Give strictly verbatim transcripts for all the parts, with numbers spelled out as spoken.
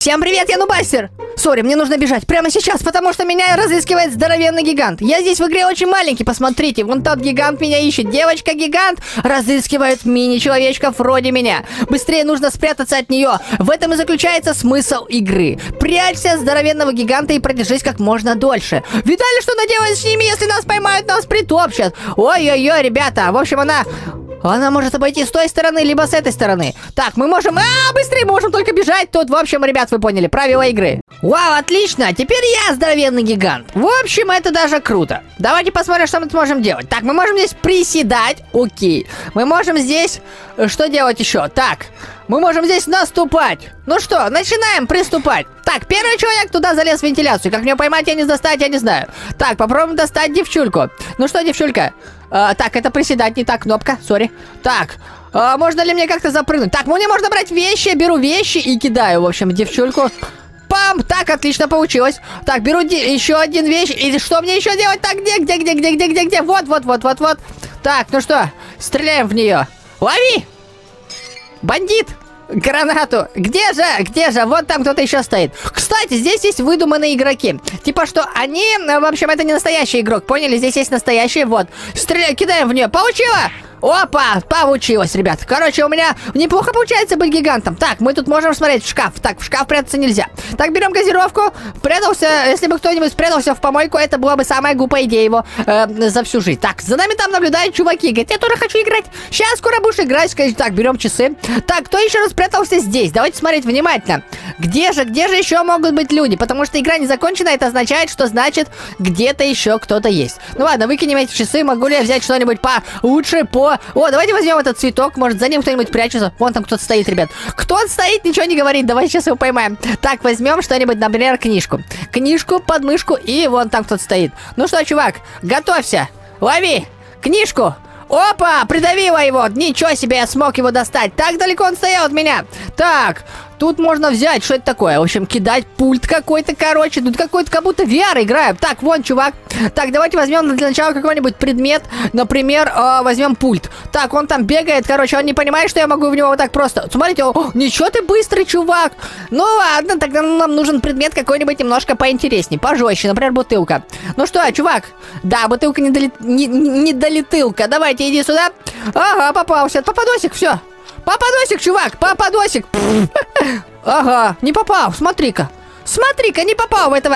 Всем привет, я Нубастер! Сори, мне нужно бежать прямо сейчас, потому что меня разыскивает здоровенный гигант. Я здесь в игре очень маленький, посмотрите, вон тот гигант меня ищет. Девочка-гигант разыскивает мини-человечков вроде меня. Быстрее нужно спрятаться от нее. В этом и заключается смысл игры. Прячься от здоровенного гиганта и продержись как можно дольше. Видали, что наделать с ними, если нас поймают, нас притопчат? Ой-ой-ой, ребята, в общем, она... Она может обойти с той стороны, либо с этой стороны. Так, мы можем... А, быстрее можем только бежать. Тут, в общем, ребят, вы поняли, правила игры. Вау, отлично. Теперь я здоровенный гигант. В общем, это даже круто. Давайте посмотрим, что мы сможем делать. Так, мы можем здесь приседать. Окей. Мы можем здесь... Что делать еще? Так, мы можем здесь наступать. Ну что, начинаем приступать. Так, первый человек туда залез в вентиляцию. Как мне поймать, я не достать, я не знаю. Так, попробуем достать девчульку. Ну что, девчулька? А, так, это приседать, не та кнопка, сори. Так, а, можно ли мне как-то запрыгнуть? Так, мне можно брать вещи, я беру вещи и кидаю, в общем, девчульку. Пам! Так, отлично получилось. Так, беру еще один вещь. И что мне еще делать? Так, где, где, где, где, где, где, где? Вот, вот, вот, вот, вот. Так, ну что, стреляем в нее. Лови! Бандит! Гранату! Где же? Где же? Вот там кто-то еще стоит. Кстати, здесь есть выдуманные игроки. Типа, что они... В общем, это не настоящий игрок, поняли? Здесь есть настоящий, вот. Стреляем, кидаем в нее. Получила? Опа, получилось, ребят. Короче, у меня неплохо получается быть гигантом. Так, мы тут можем смотреть в шкаф. Так, в шкаф прятаться нельзя. Так, берем газировку. Прятался, если бы кто-нибудь спрятался в помойку, это была бы самая глупая идея его э, за всю жизнь. Так, за нами там наблюдают чуваки. Говорят, я тоже хочу играть. Сейчас скоро будешь играть. Так, берем часы. Так, кто еще раз спрятался здесь? Давайте смотреть внимательно. Где же, где же еще могут быть люди? Потому что игра не закончена, это означает, что значит где-то еще кто-то есть. Ну ладно, выкинем эти часы. Могу ли я взять что-нибудь получше, по... О, давайте возьмем этот цветок, может за ним кто-нибудь прячется. Вон там кто-то стоит, ребят. Кто-то стоит, ничего не говорит, давайте сейчас его поймаем. Так, возьмем что-нибудь, например, книжку. Книжку, подмышку, и вон там кто-то стоит. Ну что, чувак, готовься, лови книжку. Опа, придавила его, ничего себе, я смог его достать. Так далеко он стоял от меня. Так, тут можно взять, что это такое? В общем, кидать пульт какой-то, короче. Тут какой-то, как будто ви ар играем. Так, вон, чувак. Так, давайте возьмем для начала какой-нибудь предмет. Например, э, возьмем пульт. Так, он там бегает, короче, он не понимает, что я могу в него вот так просто. Смотрите, о, ничего ты быстрый, чувак. Ну ладно, тогда нам нужен предмет какой-нибудь немножко поинтереснее, пожестче. Например, бутылка. Ну что, чувак? Да, бутылка не, доли... не, не долетылка. Давайте, иди сюда. Ага, попался. Попадосик, все. Попадосик, чувак, попадосик. Ага, не попал, смотри-ка. Смотри-ка, не попал в этого.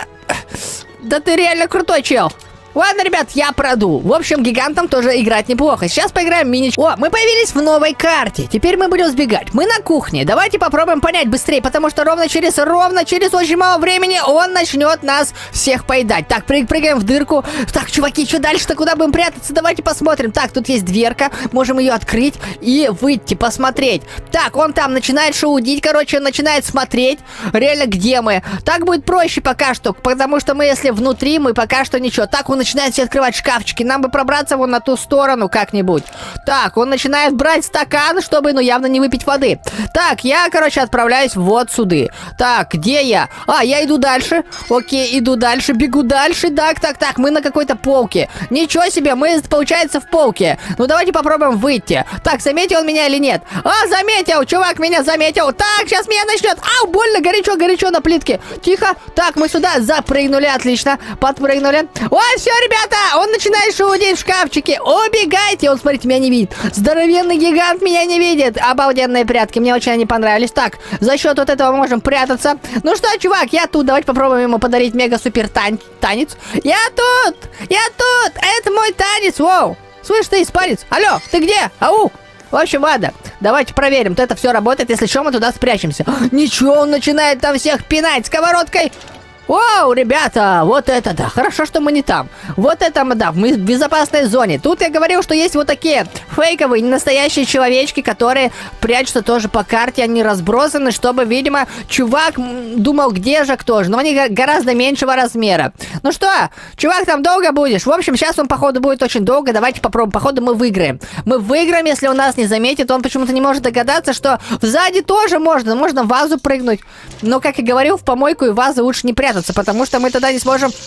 Да ты реально крутой чел. Ладно, ребят, я продул. В общем, гигантам тоже играть неплохо. Сейчас поиграем в мини... О, мы появились в новой карте. Теперь мы будем сбегать. Мы на кухне. Давайте попробуем понять быстрее, потому что ровно через, ровно через очень мало времени он начнет нас всех поедать. Так, прыг, прыгаем в дырку. Так, чуваки, что дальше-то? Куда будем прятаться? Давайте посмотрим. Так, тут есть дверка. Можем ее открыть и выйти, посмотреть. Так, он там начинает шаудить, короче, он начинает смотреть. Реально, где мы? Так будет проще пока что, потому что мы, если внутри, мы пока что ничего. Так, он начинает все открывать шкафчики. Нам бы пробраться вон на ту сторону как-нибудь. Так, он начинает брать стакан, чтобы, ну, явно не выпить воды. Так, я, короче, отправляюсь вот сюда. Так, где я? А, я иду дальше. Окей, иду дальше, бегу дальше. Так, так, так, мы на какой-то полке. Ничего себе, мы, получается, в полке. Ну, давайте попробуем выйти. Так, заметил он меня или нет? А, заметил, чувак меня заметил. Так, сейчас меня начнет. Ау, больно, горячо, горячо на плитке. Тихо. Так, мы сюда запрыгнули, отлично. Подпрыгнули. Ой, все, ребята, он начинает шаудить в шкафчике. Убегайте, он, смотрите, меня не видит. Здоровенный гигант меня не видит. Обалденные прятки, мне очень они понравились. Так, за счет вот этого мы можем прятаться. Ну что, чувак, я тут. Давайте попробуем ему подарить мега-супер тан танец. Я тут, я тут, это мой танец. Воу, слышь ты, испанец, алло, ты где? Ау. В общем, ладно, давайте проверим, то это все работает. Если что, мы туда спрячемся. Ничего, он начинает там всех пинать сковородкой. Вау, ребята, вот это да, хорошо, что мы не там. Вот это мы, да, мы в безопасной зоне. Тут я говорил, что есть вот такие фейковые, ненастоящие человечки, которые прячутся тоже по карте, они разбросаны, чтобы, видимо, чувак думал, где же кто же. Но они гораздо меньшего размера. Ну что, чувак, там долго будешь? В общем, сейчас он, походу, будет очень долго. Давайте попробуем, походу, мы выиграем. Мы выиграем, если он нас не заметит. Он почему-то не может догадаться, что сзади тоже можно. Можно в вазу прыгнуть. Но, как и говорил, в помойку и в вазу лучше не прятаться, потому что мы тогда не сможем...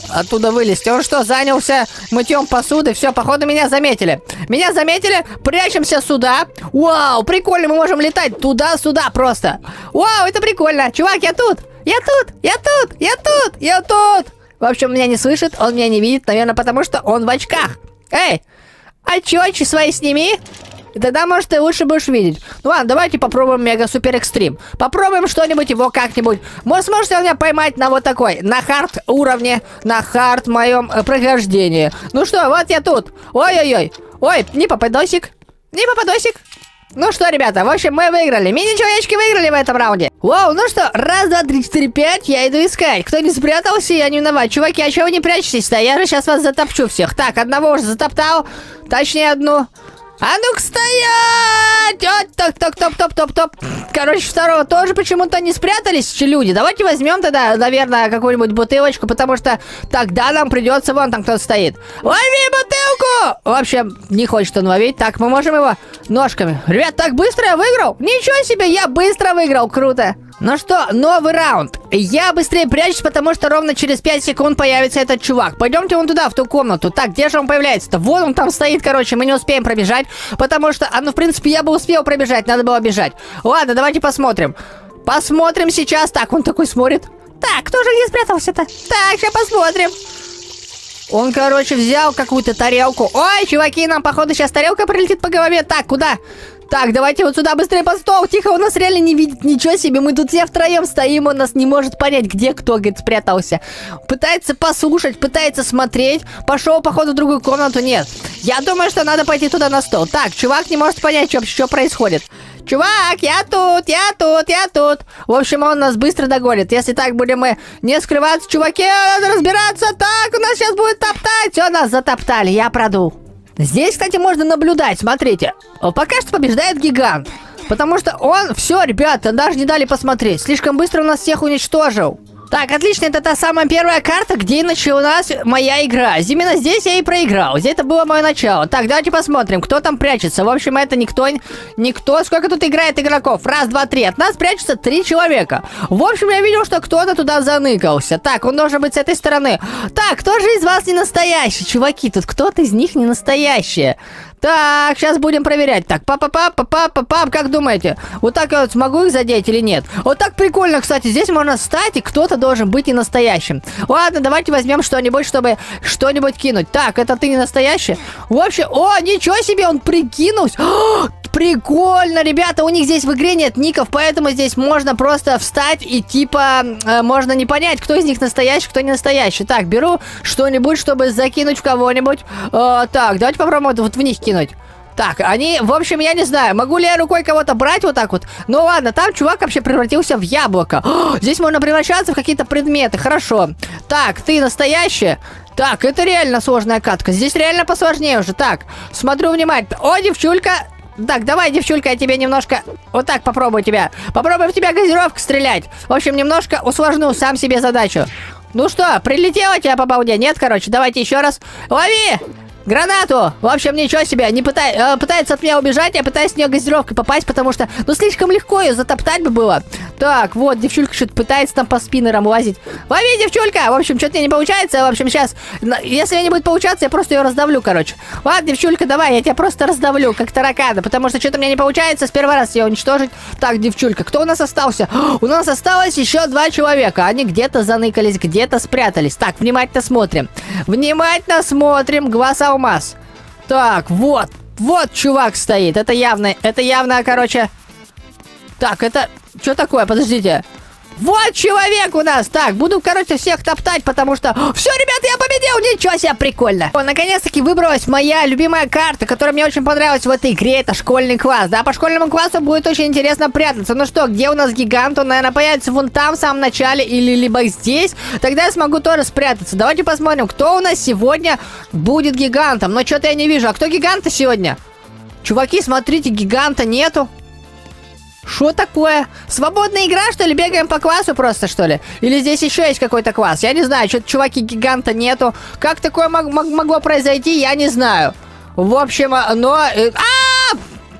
оттуда вылезти. Он что, занялся мытьем посуды? Все, походу, меня заметили. Меня заметили, прячемся сюда. Вау, прикольно, мы можем летать туда-сюда просто. Вау, это прикольно. Чувак, я тут, я тут, я тут, я тут, я тут. В общем, меня не слышит, он меня не видит, наверное, потому что он в очках. Эй, очечки свои сними. И тогда, может, ты лучше будешь видеть. Ну ладно, давайте попробуем мега-супер экстрим. Попробуем что-нибудь его как-нибудь. Может, сможете меня поймать на вот такой, на хард уровне, на хард моем э, прохождении. Ну что, вот я тут. Ой-ой-ой. Ой, не попадосик. Не попадосик. Ну что, ребята, в общем, мы выиграли. Мини-человечки выиграли в этом раунде. Вау, ну что, раз, два, три, четыре, пять, я иду искать. Кто не спрятался, я не виноват. Чуваки, а чего вы не прячетесь-то? Я же сейчас вас затопчу всех. Так, одного уже затоптал. Точнее, одну. А ну-ка стоять! Топ-топ-топ-топ-топ-топ. Короче, второго тоже почему-то не спрятались люди. Давайте возьмем тогда, наверное, какую-нибудь бутылочку, потому что тогда нам придется... Вон там кто-то стоит. Лови бутылку! В общем, не хочет он ловить. Так, мы можем его ножками. Ребят, так быстро я выиграл? Ничего себе, я быстро выиграл, круто. Ну что, новый раунд. Я быстрее прячусь, потому что ровно через пять секунд появится этот чувак. Пойдемте вон туда, в ту комнату. Так, где же он появляется-то? Вон он там стоит, короче, мы не успеем пробежать, потому что, а ну, в принципе, я бы успел пробежать, надо было бежать. Ладно, давайте посмотрим. Посмотрим сейчас. Так, он такой смотрит. Так, кто же где спрятался-то? Так, сейчас посмотрим. Он, короче, взял какую-то тарелку. Ой, чуваки, нам, походу, сейчас тарелка прилетит по голове. Так, куда? Так, давайте вот сюда быстрее под стол. Тихо, он нас реально не видит, ничего себе. Мы тут все втроем стоим, он нас не может понять, где кто, говорит, спрятался. Пытается послушать, пытается смотреть. Пошел, походу, в другую комнату. Нет, я думаю, что надо пойти туда на стол. Так, чувак не может понять, что, что происходит. Чувак, я тут, я тут, я тут. В общем, он нас быстро догонит. Если так будем мы не скрываться, чуваки, надо разбираться. Так, у нас сейчас будет топтать. Все, нас затоптали, я продул. Здесь, кстати, можно наблюдать, смотрите. Пока что побеждает гигант. Потому что он... Все, ребята, даже не дали посмотреть. Слишком быстро он нас всех уничтожил. Так, отлично, это та самая первая карта, где началась моя игра. Именно здесь я и проиграл. Здесь это было мое начало. Так, давайте посмотрим, кто там прячется. В общем, это никто... Никто... Сколько тут играет игроков? Раз, два, три. От нас прячется три человека. В общем, я видел, что кто-то туда заныкался. Так, он должен быть с этой стороны. Так, кто же из вас не настоящий? Чуваки, тут кто-то из них не настоящий. Так, сейчас будем проверять. Так, папа-пап-папа-пап, как думаете? Вот так я вот смогу их задеть или нет? Вот так прикольно, кстати. Здесь можно встать, и кто-то должен быть и настоящим. Ладно, давайте возьмем что-нибудь, чтобы что-нибудь кинуть. Так, это ты не настоящий? В общем, о, ничего себе, он прикинулся. О, прикольно, ребята, у них здесь в игре нет ников, поэтому здесь можно просто встать и типа э, можно не понять, кто из них настоящий, кто не настоящий. Так, беру что-нибудь, чтобы закинуть в кого-нибудь. Э, так, давайте попробуем вот в них кинуть. Так, они, в общем, я не знаю, могу ли я рукой кого-то брать вот так вот. Ну ладно, там чувак вообще превратился в яблоко. О, здесь можно превращаться в какие-то предметы, хорошо. Так, ты настоящая? Так, это реально сложная катка. Здесь реально посложнее уже. Так, смотрю внимательно. О, девчулька. Так, давай, девчулька, я тебе немножко... Вот так попробую тебя. Попробуем в тебя газировку стрелять. В общем, немножко усложню сам себе задачу. Ну что, прилетела тебя по балде? Нет, короче, давайте еще раз. Лови! Гранату! В общем, ничего себе, не пытай, э, пытается от меня убежать, я пытаюсь в нее газировкой попасть, потому что, ну, слишком легко ее затоптать бы было. Так, вот, девчулька что-то пытается там по спиннерам лазить. Лови, девчулька! В общем, что-то мне не получается, в общем, сейчас, если не будет получаться, я просто ее раздавлю, короче. Ладно, девчулька, давай, я тебя просто раздавлю, как таракана, потому что что-то мне не получается с первого раза ее уничтожить. Так, девчулька, кто у нас остался? У нас осталось еще два человека, они где-то заныкались, где-то спрятались. Так, внимательно смотрим. Внимательно смотрим, глаз алмаз. Так, вот, вот чувак стоит. Это явно, это явно, короче... Так, это... Что такое? Подождите. Вот человек у нас. Так, буду, короче, всех топтать, потому что... Все, ребята, я победил! Ничего себе, прикольно. О, наконец-таки выбралась моя любимая карта, которая мне очень понравилась в этой игре. Это школьный класс. Да, по школьному классу будет очень интересно прятаться. Ну что, где у нас гигант? Он, наверное, появится вон там, в самом начале, или либо здесь. Тогда я смогу тоже спрятаться. Давайте посмотрим, кто у нас сегодня будет гигантом. Но что-то я не вижу. А кто гиганта сегодня? Чуваки, смотрите, гиганта нету. Что такое? Свободная игра, что ли? Бегаем по классу просто, что ли? Или здесь еще есть какой-то класс? Я не знаю, что-то чуваки гиганта нету. Как такое мог мог могло произойти, я не знаю. В общем, но... А!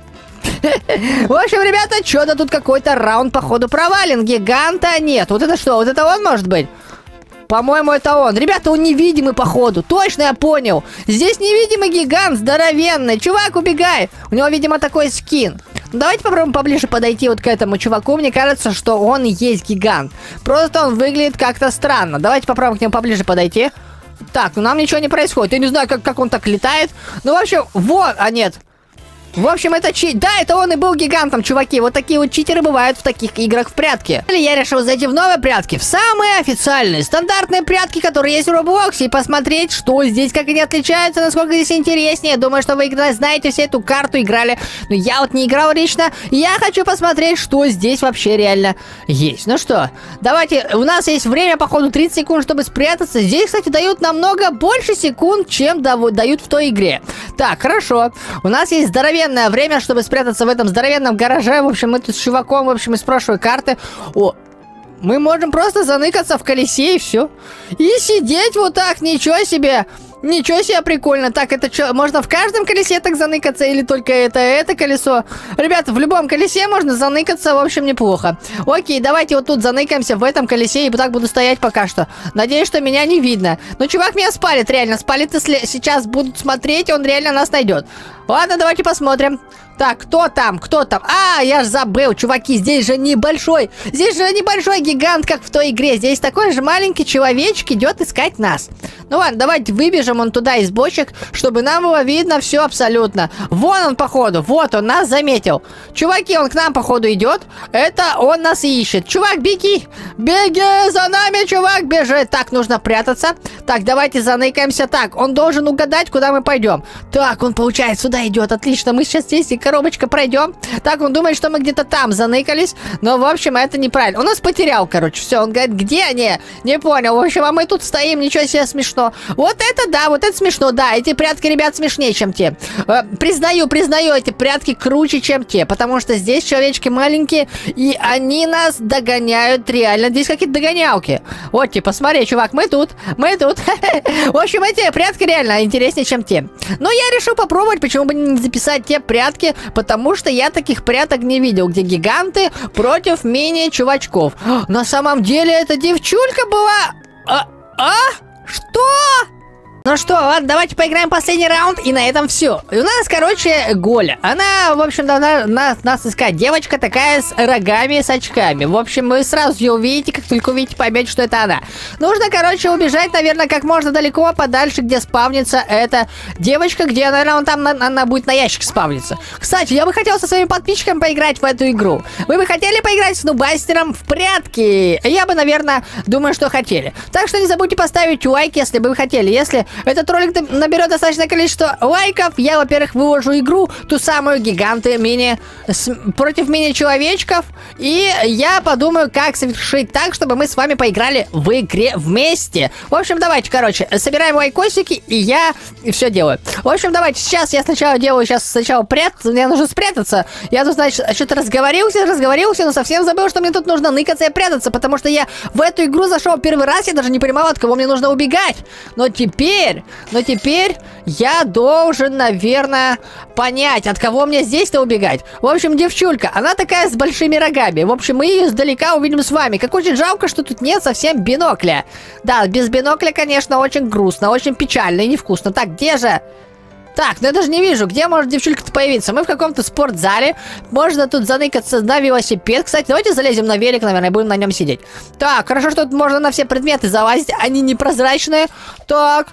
В общем, ребята, что-то тут какой-то раунд, походу, провален. Гиганта нет. Вот это что? Вот это он может быть? По-моему, это он. Ребята, он невидимый, походу. Точно я понял. Здесь невидимый гигант, здоровенный. Чувак, убегай. У него, видимо, такой скин. Давайте попробуем поближе подойти вот к этому чуваку. Мне кажется, что он и есть гигант. Просто он выглядит как-то странно. Давайте попробуем к нему поближе подойти. Так, ну нам ничего не происходит. Я не знаю, как, как он так летает. Ну, в общем, вот, а нет. В общем, это чит. Да, это он и был гигантом, чуваки. Вот такие вот читеры бывают в таких играх в прятки. Или я решил зайти в новые прятки, в самые официальные, стандартные прятки, которые есть в Роблоксе, и посмотреть, что здесь, как они отличаются, насколько здесь интереснее. Я думаю, что вы знаете все эту карту, играли. Но я вот не играл лично. Я хочу посмотреть, что здесь вообще реально есть. Ну что, давайте. У нас есть время, походу, тридцать секунд, чтобы спрятаться. Здесь, кстати, дают намного больше секунд, чем дают в той игре. Так, хорошо. У нас есть здоровенный время, чтобы спрятаться в этом здоровенном гараже. В общем, мы тут с чуваком, в общем, из прошлой карты. О, мы можем просто заныкаться в колесе и все. И сидеть вот так, ничего себе. Ничего себе, прикольно. Так, это что, можно в каждом колесе так заныкаться или только это, это колесо? Ребята, в любом колесе можно заныкаться, в общем, неплохо. Окей, давайте вот тут заныкаемся в этом колесе и вот так буду стоять пока что. Надеюсь, что меня не видно. Но чувак меня спалит, реально. Спалит, если сейчас будут смотреть, он реально нас найдет. Ладно, давайте посмотрим. Так, кто там? Кто там? А, я ж забыл, чуваки, здесь же небольшой. Здесь же небольшой гигант, как в той игре. Здесь такой же маленький человечек идет искать нас. Ну ладно, давайте выбежим он туда из бочек, чтобы нам было видно все абсолютно. Вон он, походу, вот он нас заметил. Чуваки, он к нам, походу, идет. Это он нас ищет. Чувак, беги! Беги за нами, чувак, бежит. Так, нужно прятаться. Так, давайте заныкаемся. Так, он должен угадать, куда мы пойдем. Так, он, получается, сюда идет. Отлично, мы сейчас здесь и коробочка пройдем. Так, он думает, что мы где-то там заныкались. Но, в общем, это неправильно. Он нас потерял, короче. Все, он говорит, где они? Не понял. В общем, а мы тут стоим, ничего себе, смешно. Вот это, да, вот это смешно. Да, эти прятки, ребят, смешнее, чем те. Э, признаю, признаю, эти прятки круче, чем те. Потому что здесь человечки маленькие, и они нас догоняют реально. Здесь какие-то догонялки. Вот, типа, смотри, чувак, мы тут, мы тут. В общем, эти прятки реально интереснее, чем те. Но я решил попробовать, почему бы не записать те прятки, потому что я таких пряток не видел, где гиганты против мини-чувачков. На самом деле, эта девчулька была... А? А? Что? Ну что, ладно, давайте поиграем последний раунд, и на этом все. И у нас, короче, Голя. Она, в общем, должна нас, нас искать. Девочка такая с рогами, с очками. В общем, вы сразу ее увидите, как только увидите, поймете, что это она. Нужно, короче, убежать, наверное, как можно далеко, подальше, где спавнится эта девочка, где, наверное, он там, на, она будет на ящик спавниться. Кстати, я бы хотел со своими подписчиками поиграть в эту игру. Вы бы хотели поиграть с Нубастером в прятки? Я бы, наверное, думаю, что хотели. Так что не забудьте поставить лайк, если бы вы хотели. Если этот ролик наберет достаточное количество лайков, я, во-первых, выложу игру, ту самую гиганты мини с, против мини-человечков, и я подумаю, как совершить так, чтобы мы с вами поиграли в игре вместе. В общем, давайте, короче, собираем лайкосики, и я все делаю. В общем, давайте, сейчас я сначала делаю, сейчас сначала прятаться, мне нужно спрятаться. Я тут, значит, что-то разговорился, разговорился, но совсем забыл, что мне тут нужно ныкаться и прятаться, потому что я в эту игру зашел первый раз, я даже не понимал, от кого мне нужно убегать. Но теперь Но теперь я должен, наверное, понять, от кого мне здесь-то убегать. В общем, девчулька, она такая с большими рогами. В общем, мы ее издалека увидим с вами. Как очень жалко, что тут нет совсем бинокля. Да, без бинокля, конечно, очень грустно, очень печально и невкусно. Так, где же... Так, ну я даже не вижу, где может девчулька-то появиться. Мы в каком-то спортзале. Можно тут заныкаться на велосипед. Кстати, давайте залезем на велик, наверное, и будем на нем сидеть. Так, хорошо, что тут можно на все предметы залазить. Они непрозрачные. Так,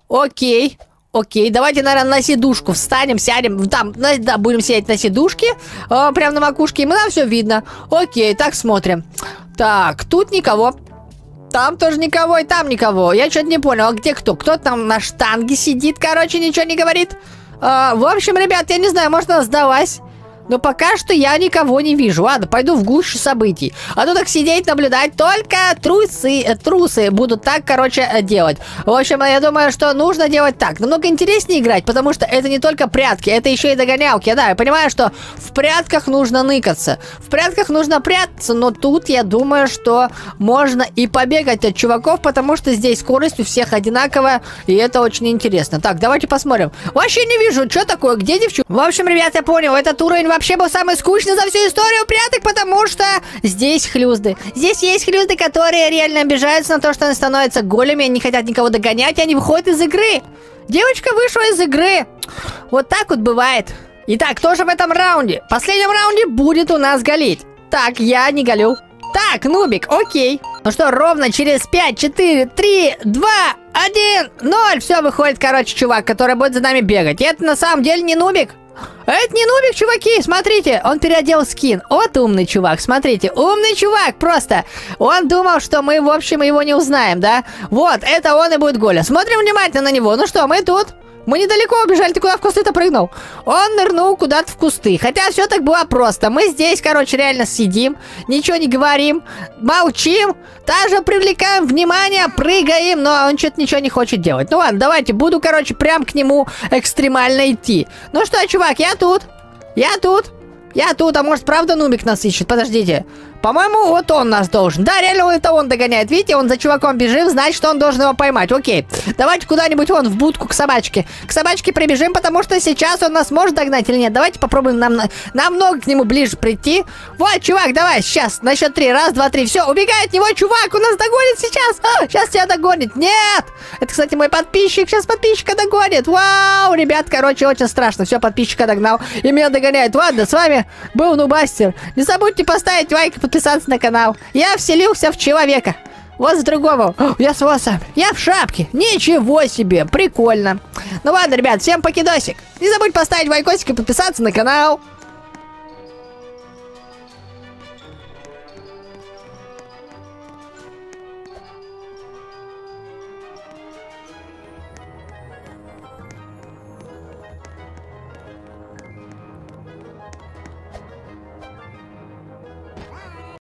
окей. Окей, давайте, наверное, на сидушку встанем, сядем. Там, на, да, будем сидеть на сидушке. Э, прям на макушке. И мы нам все видно. Окей, так, смотрим. Так, тут никого. Там тоже никого, и там никого. Я что-то не понял, а где кто? Кто там на штанге сидит, короче, ничего не говорит. А, в общем, ребят, я не знаю, может, она сдалась. Но пока что я никого не вижу. Ладно, пойду в гущу событий. А то так сидеть, наблюдать, только трусы, трусы будут так, короче, делать. В общем, я думаю, что нужно делать так. Намного интереснее играть, потому что это не только прятки, это еще и догонялки. Да, я понимаю, что в прятках нужно ныкаться. В прятках нужно прятаться, но тут я думаю, что можно и побегать от чуваков, потому что здесь скорость у всех одинаковая, и это очень интересно. Так, давайте посмотрим. Вообще не вижу, что такое, где девчонка? В общем, ребят, я понял, этот уровень вообще вообще был самый скучный за всю историю пряток, потому что здесь хлюзды. Здесь есть хлюзды, которые реально обижаются на то, что они становятся голями, они не хотят никого догонять, и они выходят из игры. Девочка вышла из игры. Вот так вот бывает. Итак, кто же в этом раунде? В последнем раунде будет у нас галить. Так, я не галю. Так, Нубик, окей. Ну что, ровно через пять, четыре, три, два, один, ноль. Все, выходит, короче, чувак, который будет за нами бегать. И это на самом деле не Нубик. Это не Нубик, чуваки, смотрите, он переодел скин. Вот умный чувак, смотрите, умный чувак просто. Он думал, что мы, в общем, его не узнаем, да? Вот, это он и будет Голя. Смотрим внимательно на него. Ну что, мы тут. Мы недалеко убежали, ты куда в кусты-то прыгнул? Он нырнул куда-то в кусты. Хотя все так было просто. Мы здесь, короче, реально сидим, ничего не говорим, молчим, даже привлекаем внимание, прыгаем, но он что-то ничего не хочет делать. Ну ладно, давайте, буду, короче, прям к нему экстремально идти. Ну что, чувак, я тут. Я тут. Я тут, а может, правда Нубик нас ищет? Подождите. По-моему, вот он нас должен. Да, реально, это он догоняет. Видите, он за чуваком бежит, значит, он должен его поймать. Окей. Давайте куда-нибудь вон в будку к собачке. К собачке прибежим, потому что сейчас он нас может догнать или нет. Давайте попробуем нам намного к нему ближе прийти. Вот, чувак, давай, сейчас, на счет три. Раз, два, три. Все, убегай от него, чувак, он нас догонит сейчас. А, сейчас тебя догонит. Нет! Это, кстати, мой подписчик. Сейчас подписчика догонит. Вау, ребят, короче, очень страшно. Все, подписчика догнал. И меня догоняет. Ладно, с вами был Нубастер. Не забудьте поставить лайк и подписаться на канал. Я вселился в человека. Вот с другого. О, я с волосами. Я в шапке. Ничего себе. Прикольно. Ну ладно, ребят, всем покидосик. Не забудь поставить лайкосик и подписаться на канал.